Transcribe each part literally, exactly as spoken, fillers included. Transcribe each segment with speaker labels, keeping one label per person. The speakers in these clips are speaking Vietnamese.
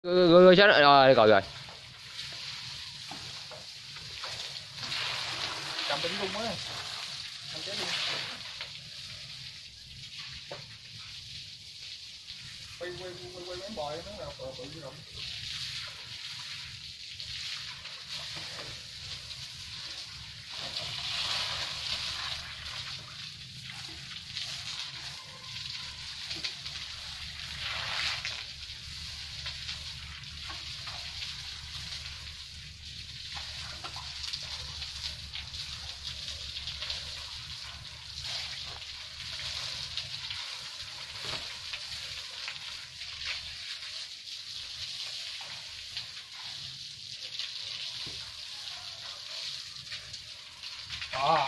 Speaker 1: Rồi chết rồi, rồi rồi.
Speaker 2: Cầm tính luôn á. Cầm chết đi. Quay quay quay quay mấy bòi nó là tự tự động. Đó.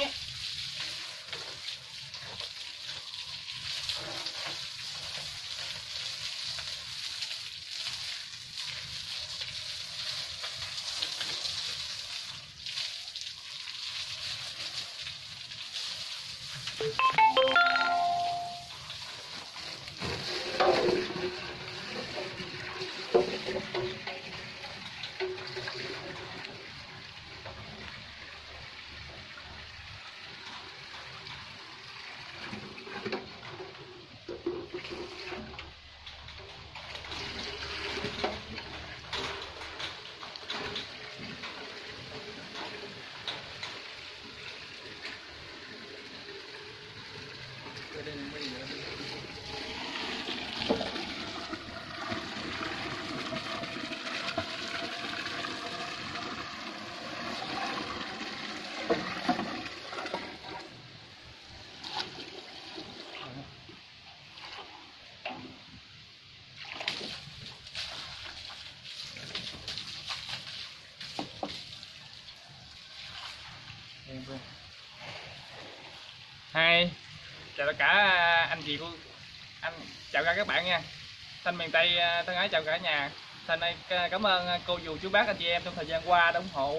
Speaker 2: Hai, chào tất cả anh chị cô anh chào các bạn nha. Thanh miền Tây thân ái chào cả nhà. Thanh ơi, cảm ơn cô dì chú bác anh chị em trong thời gian qua đã ủng hộ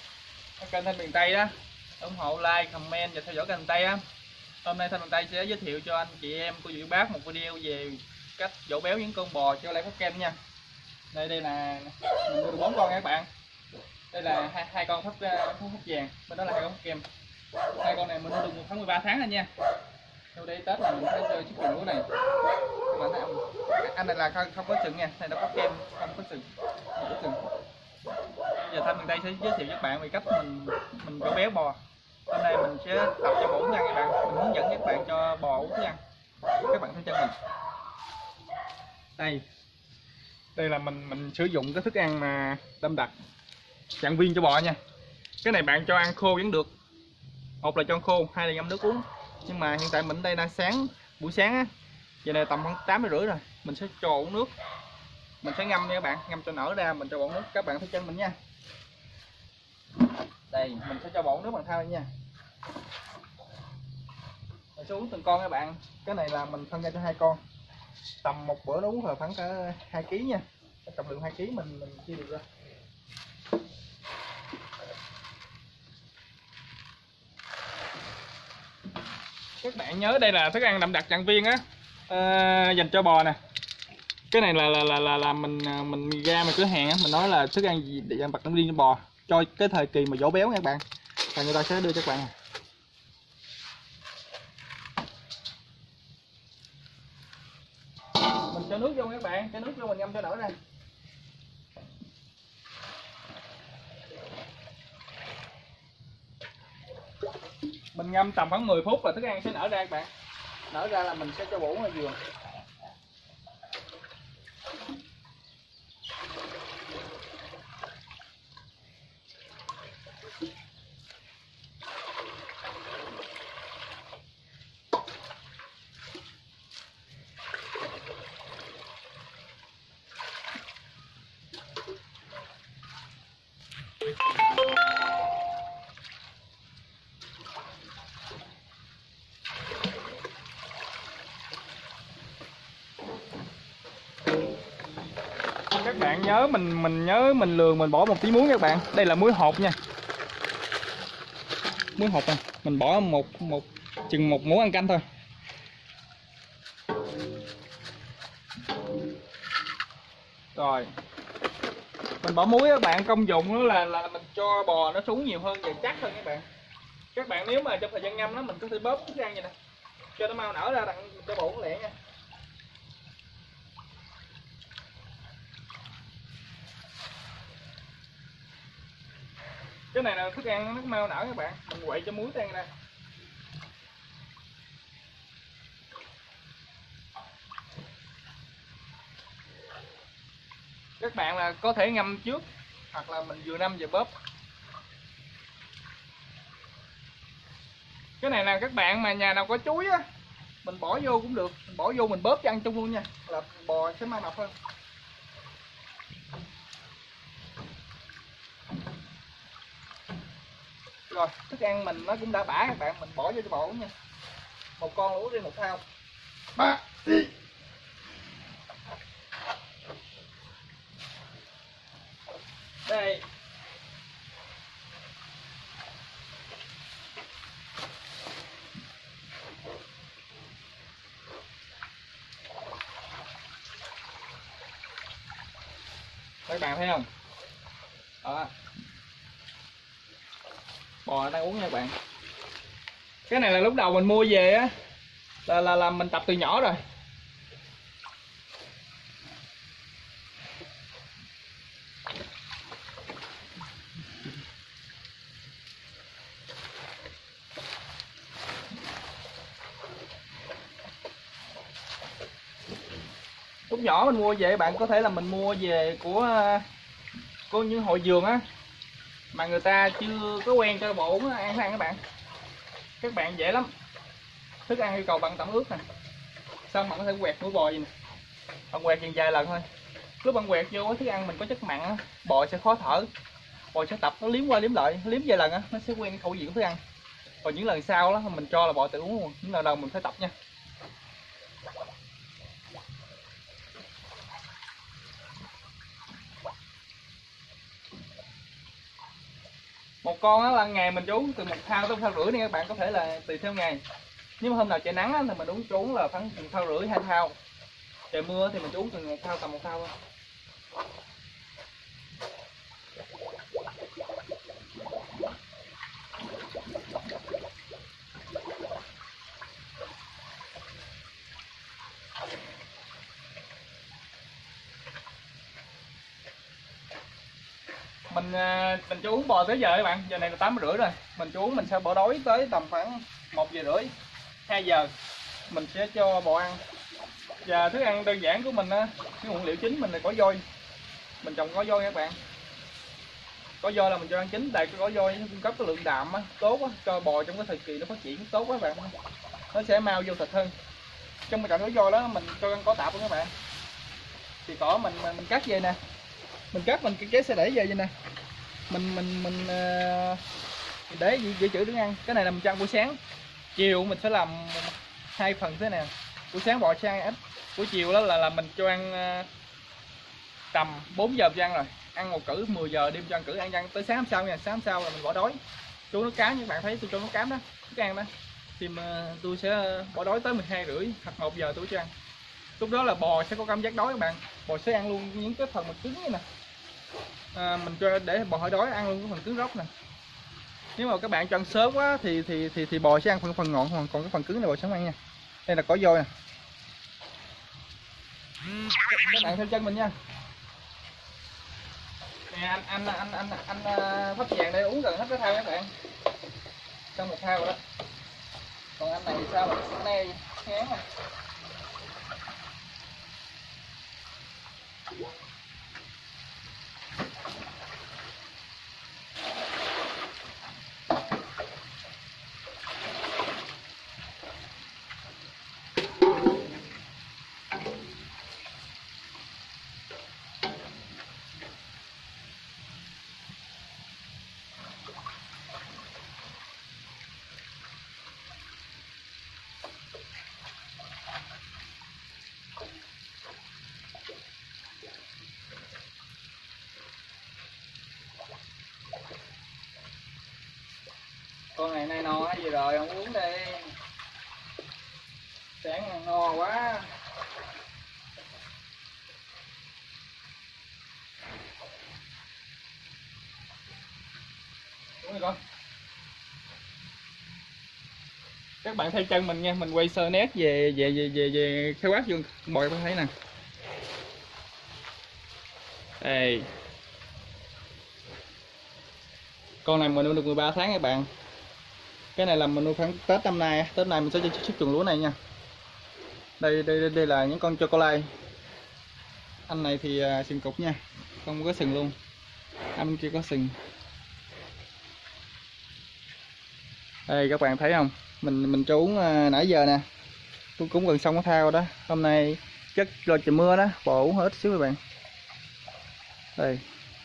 Speaker 2: kênh Thanh miền Tây đó, ủng hộ like, comment và theo dõi kênh Tây á. Hôm nay Thanh miền Tây sẽ giới thiệu cho anh chị em cô dì chú bác một video về cách dỗ béo những con bò cho lại có kem nha. Đây đây là mình mua được bốn con nha các bạn. Đây là hai, hai con thấp thấp vàng, bên đó là hai con kem. Hai con này mình nuôi được một tháng mười ba tháng rồi nha. Sau đây Tết là mình phải chơi chiếc chuồng lúa này. Các bạn thấy không? Anh này là không, không có sừng nha, này nó có kem, không có sừng. Không có sừng. Bây giờ Thanh miền Tây sẽ giới thiệu với các bạn về cách mình mình dỗ béo bò. Hôm nay mình sẽ tập cho bò uống nha các bạn. Mình hướng dẫn các bạn cho bò uống nha. Các bạn theo chân mình. Đây. Đây là mình mình sử dụng cái thức ăn mà đâm đặc trạng viên cho bò nha. Cái này bạn cho ăn khô vẫn được. Một là cho ăn khô, hai là ngâm nước uống. Nhưng mà hiện tại mình đây đang sáng, buổi sáng á, giờ này tầm khoảng tám giờ rưỡi rồi, mình sẽ cho uống nước. Mình sẽ ngâm nha các bạn, ngâm cho nở ra, mình cho bò uống nước. Các bạn theo chân mình nha. Đây, mình sẽ cho bò uống nước bằng thao nha. Mình sẽ uống từng con các bạn. Cái này là mình phân ra cho hai con. Tầm một bữa nó uống là khoảng cả hai ký nha. Trọng lượng hai ký mình mình chia được ra. Các bạn nhớ đây là thức ăn đậm đặc trạng viên á, à, dành cho bò nè. Cái này là là là là, là mình mình ra mà cửa hàng á, mình nói là thức ăn gì để đậm đặc trạng viên cho bò cho cái thời kỳ mà dỗ béo nha các bạn. Và người ta sẽ đưa cho các bạn. Mình cho nước vô các bạn, cho nước vô mình ngâm cho nở ra. Mình ngâm tầm khoảng mười phút là thức ăn sẽ nở ra các bạn. Nở ra là mình sẽ cho bổ vào giường. Các bạn nhớ mình mình nhớ mình lường mình bỏ một tí muối các bạn. Đây là muối hột nha. Muối hột này, mình bỏ một một chừng một muỗng ăn canh thôi. Rồi mình bỏ muối các bạn, công dụng đó là là mình cho bò nó xuống nhiều hơn và chắc hơn các bạn. Các bạn nếu mà trong thời gian ngâm nó mình có thể bóp thức ăn vậy nè cho nó mau nở ra, đặng cho bột lẹ nha. Cái này là thức ăn nó mau nở các bạn, mình quậy cho muối tan ra. Các bạn là có thể ngâm trước hoặc là mình vừa ngâm vừa bóp. Cái này là các bạn mà nhà nào có chuối á mình bỏ vô cũng được, mình bỏ vô mình bóp cho ăn chung luôn nha, là bò sẽ mau mập hơn. Rồi thức ăn mình nó cũng đã bã các bạn, mình bỏ vô cho bò nha. Một con lúa riêng một thao. Ba đi. Đây. Các bạn thấy không? Đó. Bò đang uống nha các bạn. Cái này là lúc đầu mình mua về á là là, là mình tập từ nhỏ rồi. Lúc nhỏ mình mua về bạn có thể là mình mua về của của những hội vườn á mà người ta chưa có quen cho bò uống ăn ăn các bạn. Các bạn dễ lắm. Thức ăn yêu cầu bằng tẩm ướp nè. Xong bạn có thể quẹt mũi bò gì nè. Bạn quẹt chừng vài lần thôi. Lúc bạn quẹt vô thức ăn mình có chất mặn á, bò sẽ khó thở. Bò sẽ tập nó liếm qua liếm lại, liếm vài lần á nó sẽ quen khẩu vị của thức ăn. Còn những lần sau đó mình cho là bò tự uống luôn. Những lần đầu mình phải tập nha. Một con á là ngày mình uống từ một thao tới một thao rưỡi nha các bạn, có thể là tùy theo ngày. Nếu mà hôm nào trời nắng á, thì mình uống uống là khoảng một thao rưỡi hai thao. Trời mưa thì mình uống từ một thao tầm một thao thôi. Mình mình cho uống bò tới giờ các bạn, giờ này là tám rưỡi rồi. Mình cho uống mình sẽ bỏ đói tới tầm khoảng một giờ rưỡi, hai giờ mình sẽ cho bò ăn. Và thức ăn đơn giản của mình á, cái nguyên liệu chính mình là cỏ dôi. Mình trồng cỏ dôi các bạn. Cỏ dôi là mình cho ăn chính, tại cái cỏ dôi nó cung cấp cái lượng đạm á, tốt á, cho bò trong cái thời kỳ nó phát triển tốt quá các bạn. Nó sẽ mau vô thịt hơn. Trong cái cạnh cỏ dôi đó mình cho ăn cỏ tạp luôn các bạn. Thì cỏ mình mình, mình cắt về nè. Mình cắt mình cái sẽ để về vậy nè. Mình mình mình, uh, mình để dự trữ để ăn. Cái này là mình cho ăn buổi sáng. Chiều mình sẽ làm hai phần thế này. Buổi sáng bò sẽ ăn ít. Buổi chiều đó là là mình cho ăn uh, tầm bốn giờ cho ăn rồi. Ăn một cữ mười giờ đêm cho ăn cữ ăn ăn tới sáng hôm sau nha. Sáng hôm sau là mình bỏ đói. Chú nó cám, các bạn thấy tôi cho nó cám đó, thức ăn đó. Thì mà tôi sẽ bỏ đói tới mười hai rưỡi hoặc một giờ tôi cho ăn. Lúc đó là bò sẽ có cảm giác đói các bạn. Bò sẽ ăn luôn những cái phần mà cứng như nè. À, mình cho để bò hỏi đói ăn luôn cái phần cứng róc nè. Nếu mà các bạn cho ăn sớm quá thì thì thì thì bò sẽ ăn phần phần ngọn, còn còn cái phần cứng này bò sẽ không ăn nha. Đây là cỏ dôi nè. Các bạn theo chân mình nha. Nè anh anh anh anh anh, anh thắp vàng đây uống gần hết cái thao các bạn. Trong một thao rồi đó. Còn anh này sao mà nay ngán nè. Con này nay no hay gì rồi, không uống đi. Sáng ăn no quá. con. Các bạn thấy chân mình nha, mình quay sơ nét về về về về về khái quát vô bò các bạn thấy nè. Đây. Con này mình nuôi được mười ba tháng các bạn. Cái này là mình nuôi khoảng Tết năm nay, Tết này mình sẽ cho xuất chuồng lúa này nha. Đây đây đây, đây là những con chocolate. Anh này thì uh, sừng cục nha, không có sừng luôn. Anh bên kia có sừng. Đây các bạn thấy không? Mình mình cho uống uh, nãy giờ nè. Tôi cũng gần xong cái thao đó. Hôm nay chắc do trời mưa đó, bò uống hết xíu các bạn. Đây.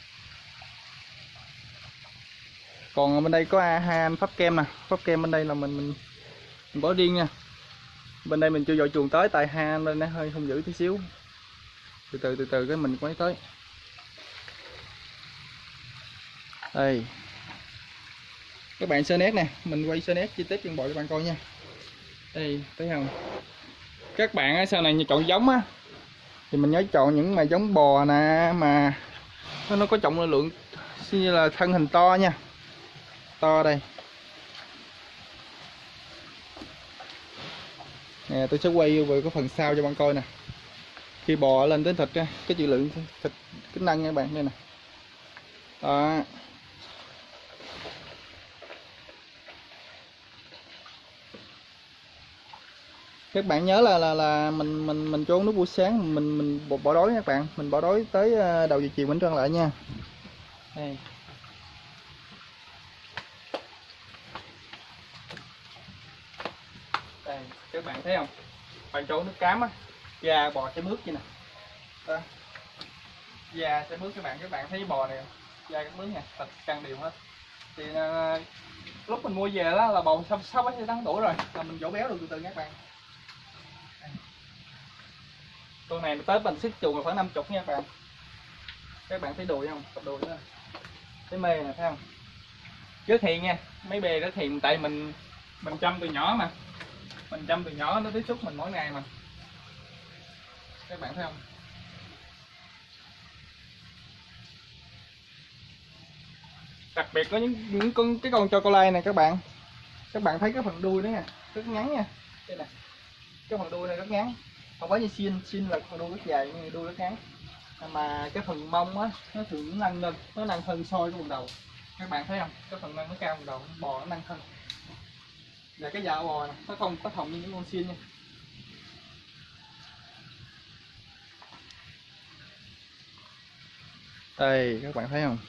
Speaker 2: Còn bên đây có hai anh pháp kem nè, pháp kem bên đây là mình mình, mình bỏ riêng nha. Bên đây mình chưa dội chuồng tới tại hai anh lên nó hơi không giữ tí xíu. Từ từ từ từ cái mình quay tới. Đây. Các bạn sơ nét nè, mình quay sơ nét chi tiết chân bò cho bạn coi nha. Đây, thấy không? Các bạn sau này chọn giống á thì mình nhớ chọn những mà giống bò nè mà nó, nó có trọng lượng như là thân hình to nha. To đây. Nè tôi sẽ quay về cái phần sau cho bạn coi nè. Khi bò lên đến thịt cái chữ lượng thịt cái nâng nha các bạn đây nè. Đó. Các bạn nhớ là là là mình mình mình cho uống nước buổi sáng, mình mình bỏ, bỏ đói nha các bạn, mình bỏ đói tới đầu giờ chiều mình trơn lại nha. Đây. Đây, các bạn thấy không? Bạn cho nước cám á, da bò sẽ mướt vậy nè. Đó. Da sẽ mướt các bạn, các bạn thấy bò này da các mướt nha, thịt căng đều hết. Thì uh, lúc mình mua về đó là bò sáu sáu bảy tháng tuổi rồi, là mình dỗ béo được từ từ các bạn. Con này tới mình xích chuồng là khoảng năm mươi nha các bạn. Các bạn thấy đùi không? Cặp đùi đó. Thấy mê nè thấy không? Rất hiền nha, mấy bê rất hiền tại mình mình chăm từ nhỏ mà. Mình chăm từ nhỏ nó tiếp xúc mình mỗi ngày mà. Các bạn thấy không? Đặc biệt có những những con cái con chocolate này các bạn. Các bạn thấy cái phần đuôi đó nha, rất ngắn nha. Đây nè. Cái phần đuôi này rất ngắn. Không phải như xin, xin là phần đuôi rất dài nhưng đuôi rất ngắn. Mà cái phần mông á nó thường nó nâng lên, nó nâng hơn so với vùng đầu. Các bạn thấy không? Cái phần nâng nó cao vùng đầu, bò nó nâng hơn. Và cái da bò này, nó không có thòng như những con xin nha. Đây các bạn thấy không?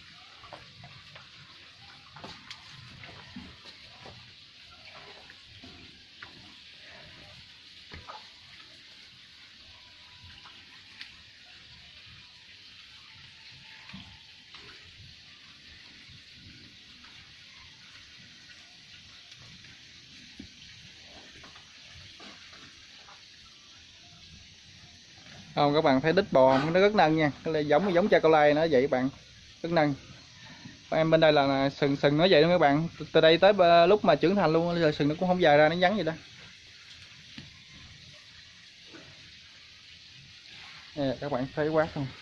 Speaker 2: Không, các bạn thấy đít bò nó rất nâng nha, cái này giống giống chocolate nó vậy các bạn, rất nâng. Em bên đây là sừng sừng nó vậy đó các bạn, từ đây tới lúc mà trưởng thành luôn là sừng nó cũng không dài ra, nó ngắn vậy đó. Nè, các bạn thấy quát không?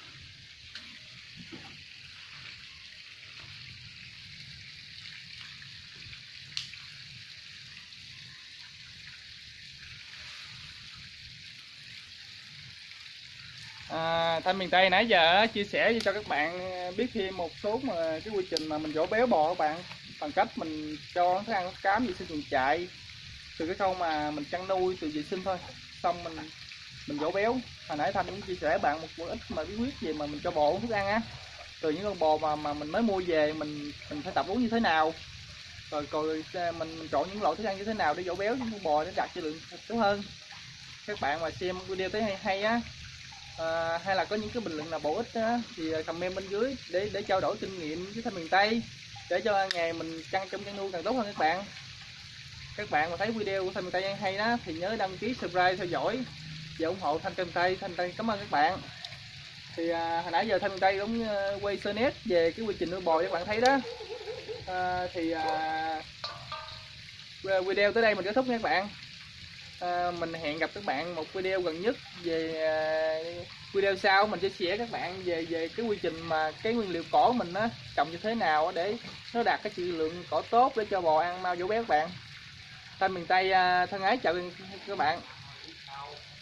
Speaker 2: À, Thanh miền Tây nãy giờ chia sẻ cho các bạn biết thêm một số mà cái quy trình mà mình dỗ béo bò các bạn, bằng cách mình cho thức ăn thức cám vệ sinh chuồng trại, từ cái khâu mà mình chăn nuôi từ vệ sinh thôi, xong mình mình dỗ béo. Hồi nãy Thanh cũng chia sẻ bạn một ít mà bí quyết gì mà mình cho bò uống thức ăn á, từ những con bò mà mà mình mới mua về mình mình phải tập uống như thế nào, rồi rồi mình chọn những loại thức ăn như thế nào để dỗ béo cho con bò để đạt chất lượng tốt hơn. Các bạn mà xem video thấy hay hay á, à, hay là có những cái bình luận nào bổ ích á, thì comment bên dưới để để trao đổi kinh nghiệm với Thanh miền Tây, để cho ngày mình chăn trong chăn nuôi càng tốt hơn các bạn. Các bạn mà thấy video của Thanh miền Tây hay đó thì nhớ đăng ký subscribe theo dõi và ủng hộ Thanh miền Tây. Thanh miền Tây cảm ơn các bạn. Thì à, hồi nãy giờ Thanh miền Tây cũng quay sơ nét về cái quy trình nuôi bò cho các bạn thấy đó. À, thì à, video tới đây mình kết thúc nha các bạn. à, mình hẹn gặp các bạn một video gần nhất về à, video sau mình sẽ chia các bạn về về cái quy trình mà cái nguyên liệu cỏ mình á trồng như thế nào để nó đạt cái chất lượng cỏ tốt để cho bò ăn mau dỗ béo các bạn. Thanh miền Tây à, thân ái chào các bạn.